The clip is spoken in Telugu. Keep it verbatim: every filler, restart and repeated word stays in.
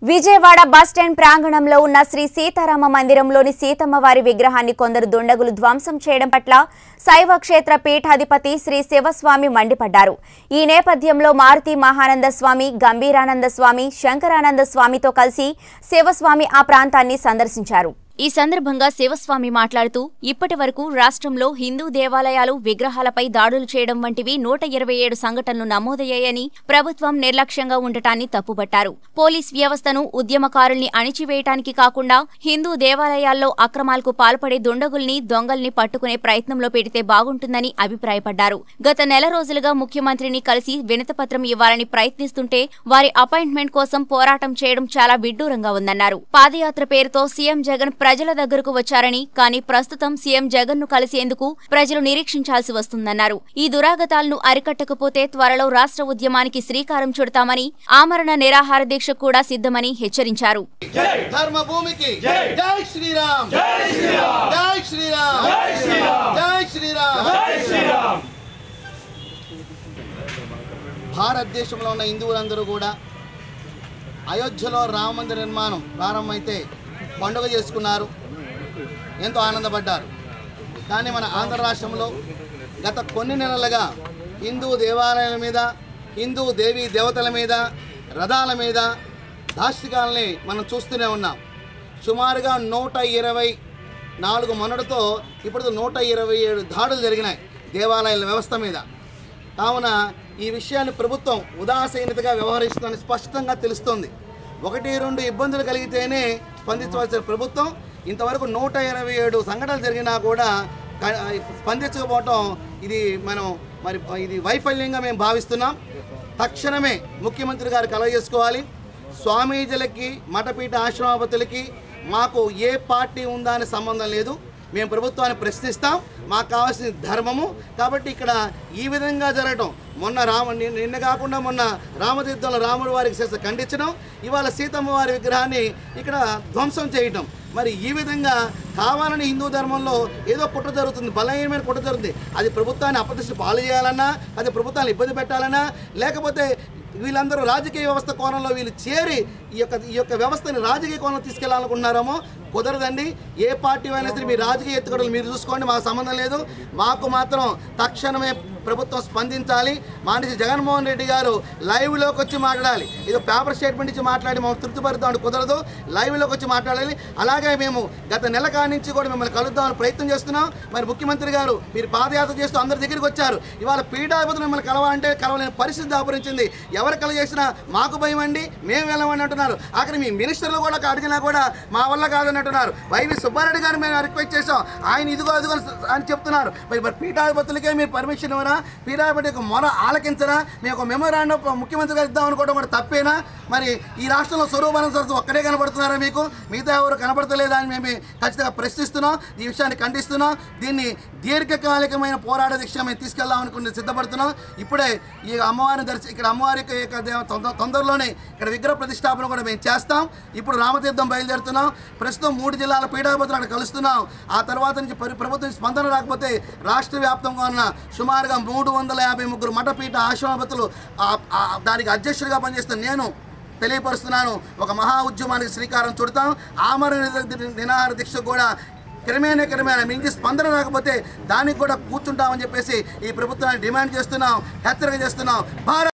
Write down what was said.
విజయవాడ బస్ స్టాండ్ ప్రాంగణంలో ఉన్న శ్రీ సీతారామ మందిరంలోని సీతమ్మవారి విగ్రహాన్ని కొందరు దుండగులు ధ్వంసం చేయడం పట్ల శైవ క్షేత్ర పీఠాధిపతి శ్రీ శివస్వామి మండిపడ్డారు. ఈ నేపథ్యంలో మారుతి మహానంద స్వామి, గంభీరానంద స్వామి, శంకరానంద స్వామితో కలిసి శివస్వామి ఆ ప్రాంతాన్ని సందర్శించారు. ఈ సందర్భంగా శివస్వామి మాట్లాడుతూ ఇప్పటి వరకు రాష్ట్రంలో హిందూ దేవాలయాలు విగ్రహాలపై దాడులు చేయడం వంటివి నూట ఇరవై ఏడు సంఘటనలు నమోదయ్యాయని, ప్రభుత్వం నిర్లక్ష్యంగా ఉండటాన్ని తప్పుబట్టారు. పోలీస్ వ్యవస్థను, ఉద్యమకారుల్ని అణిచివేయటానికి కాకుండా హిందూ దేవాలయాల్లో అక్రమాలకు పాల్పడే దుండగుల్ని, దొంగల్ని పట్టుకునే ప్రయత్నంలో పెడితే బాగుంటుందని అభిప్రాయపడ్డారు. గత నెల రోజులుగా ముఖ్యమంత్రిని కలిసి వినతిపత్రం ఇవ్వాలని ప్రయత్నిస్తుంటే వారి అపాయింట్మెంట్ కోసం పోరాటం చేయడం చాలా విడ్డూరంగా ఉందన్నారు. పాదయాత్ర పేరుతో సీఎం జగన్ ప్రజల దగ్గరకు వచ్చారని, కానీ ప్రస్తుతం సీఎం జగన్ ను కలిసేందుకు ప్రజలు నిరీక్షించాల్సి వస్తుందన్నారు. ఈ దురాగతాలను అరికట్టకపోతే త్వరలో రాష్ట్ర ఉద్యమానికి శ్రీకారం చుడతామని, ఆమరణ నిరాహార దీక్ష కూడా సిద్ధమని హెచ్చరించారు. భారతదేశంలో ఉన్న హిందువులందరూ కూడా అయోధ్యలో రామ మందిర నిర్మాణం ప్రారంభమైతే పండుగ చేసుకున్నారు, ఎంతో ఆనందపడ్డారు. కానీ మన ఆంధ్ర రాష్ట్రంలో గత కొన్ని నెలలుగా హిందూ దేవాలయాల మీద, హిందూ దేవీ దేవతల మీద, రథాల మీద దాష్టికాలని మనం చూస్తూనే ఉన్నాం. సుమారుగా నూట ఇరవై నాలుగు మొన్నటితో ఇప్పుడు నూట ఇరవై ఏడు దాడులు జరిగినాయి దేవాలయాల వ్యవస్థ మీద. కావున ఈ విషయాన్ని ప్రభుత్వం ఉదాసీనతగా వ్యవహరిస్తుందని స్పష్టంగా తెలుస్తోంది. ఒకటి రెండు ఇబ్బందులు కలిగితేనే స్పందించవలసిన ప్రభుత్వం ఇంతవరకు నూట ఇరవై ఏడు సంఘటనలు జరిగినా కూడా స్పందించకపోవటం ఇది మనం మరి ఇది వైఫల్యంగా మేము భావిస్తున్నాం. తక్షణమే ముఖ్యమంత్రి గారు కలగజేసుకోవాలి. స్వామీజీలకి, మఠపీఠ ఆశ్రమాపతులకి మాకు ఏ పార్టీ ఉందా అనే సంబంధం లేదు. మేము ప్రభుత్వాన్ని ప్రశ్నిస్తాం, మాకు కావాల్సిన ధర్మము. కాబట్టి ఇక్కడ ఈ విధంగా జరగటం, మొన్న రామ నిన్న కాకుండా మొన్న రామతీర్థంలో రాముడి వారికి చేసే ఖండించడం, ఇవాళ సీతమ్మ వారి విగ్రహాన్ని ఇక్కడ ధ్వంసం చేయటం, మరి ఈ విధంగా కావాలని హిందూ ధర్మంలో ఏదో కుట్ర జరుగుతుంది, బలహీనమైన కుట్ర జరుగుతుంది. అది ప్రభుత్వాన్ని అప్రతిష్ట పాలు చేయాలన్నా, అది ప్రభుత్వాన్ని ఇబ్బంది పెట్టాలన్నా, లేకపోతే వీళ్ళందరూ రాజకీయ వ్యవస్థ కోణంలో వీళ్ళు చేరి ఈ యొక్క ఈ యొక్క వ్యవస్థని రాజకీయ కోణంలో తీసుకెళ్లాలనుకుంటున్నారేమో. కుదరదండి. ఏ పార్టీ అయినా సరే మీ రాజకీయ ఎత్తుగడలు మీరు చూసుకోండి, మాకు సంబంధం లేదు. మాకు మాత్రం తక్షణమే ప్రభుత్వం స్పందించాలి. మానేసి జగన్మోహన్ రెడ్డి గారు లైవ్లోకి వచ్చి మాట్లాడాలి. ఇది పేపర్ స్టేట్మెంట్ ఇచ్చి మాట్లాడి మేము తృప్తిపరుద్దామని కుదరదు. లైవ్లోకి వచ్చి మాట్లాడాలి. అలాగే మేము గత నెల కాడి నుంచి కూడా మిమ్మల్ని కలుద్దామని ప్రయత్నం చేస్తున్నాం. మరి ముఖ్యమంత్రి గారు మీరు పాదయాత్ర చేస్తూ అందరి దగ్గరికి వచ్చారు. ఇవాళ పీఠాధిపతులు మిమ్మల్ని కలవాలంటే కలవలేని పరిస్థితి దాపురించింది. ఎవరు కల చేసినా మాకు భయం అండి, మేము వెళ్ళమని అంటున్నారు. అక్కడ మీ మినిస్టర్లు కూడా అడిగినా కూడా మా వల్ల కాదని అంటున్నారు. వైవి సుబ్బారెడ్డి గారు మేము రిక్వెస్ట్ చేసాం, ఆయన ఇదిగో అదిగో అని చెప్తున్నారు. మరి మరి పీఠాధిపతులకే మీరు పర్మిషన్ ఇవ్వరా? పీఠాధిపతి యొక్క మొర ఆలకించరా? మేము ఒక మెమోరాండం ముఖ్యమంత్రి గారు ఇద్దాం అనుకోవడం కూడా తప్పేనా? మరి ఈ రాష్ట్రంలో స్వరూపానంద సరస్వతి ఒక్కడే కనబడుతున్నారా మీకు? మిగతా ఎవరు కనబడతలేదా అని మేము ఖచ్చితంగా ప్రశ్నిస్తున్నాం. ఈ విషయాన్ని ఖండిస్తున్నాం. దీన్ని దీర్ఘకాలికమైన పోరాట దీక్ష మేము తీసుకెళ్దాం అనుకుని సిద్ధపడుతున్నాం. ఇప్పుడే ఈ అమ్మవారిని దర్శి ఇక్కడ అమ్మవారికి తొందరలోనే ఇక్కడ విగ్రహ ప్రతిష్టాపన కూడా మేము చేస్తాం. ఇప్పుడు రామతీర్థం బయలుదేరుతున్నాం. ప్రస్తుతం మూడు జిల్లాల పీఠాధిపతులు అక్కడ కలుస్తున్నాం. ఆ తర్వాత నుంచి ప్రభుత్వం స్పందన రాకపోతే రాష్ట్ర వ్యాప్తంగా ఉన్న సుమారుగా మూడు వందల యాభై ముగ్గురు మఠపీఠ ఆశ్రమాపతులు దానికి అధ్యక్షుడిగా పనిచేస్తున్న నేను తెలియపరుస్తున్నాను. ఒక మహా ఉద్యమానికి శ్రీకారం చుడతాం. ఆమరణ నిరాహార దీక్ష కూడా క్రమేణా క్రమేణా మించి స్పందన రాకపోతే దానికి కూడా కూర్చుంటామని చెప్పేసి ఈ ప్రభుత్వాన్ని డిమాండ్ చేస్తున్నాం, హెచ్చరిక చేస్తున్నాం. భారత్